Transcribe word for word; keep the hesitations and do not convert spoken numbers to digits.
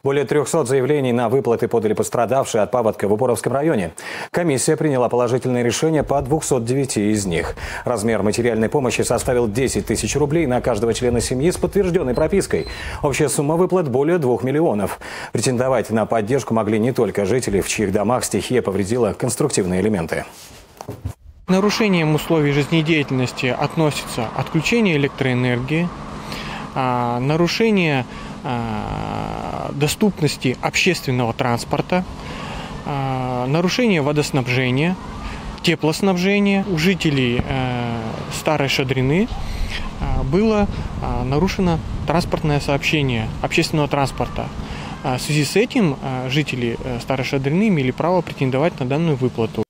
Более трёхсот заявлений на выплаты подали пострадавшие от паводка в Упоровском районе. Комиссия приняла положительное решение по двухсот девяти из них. Размер материальной помощи составил десять тысяч рублей на каждого члена семьи с подтвержденной пропиской. Общая сумма выплат более двух миллионов. Претендовать на поддержку могли не только жители, в чьих домах стихия повредила конструктивные элементы. К нарушениям условий жизнедеятельности относятся отключение электроэнергии, нарушение доступности общественного транспорта, нарушение водоснабжения, теплоснабжения. У жителей Старой Шадрины было нарушено транспортное сообщение общественного транспорта. В связи с этим жители Старой Шадрины имели право претендовать на данную выплату.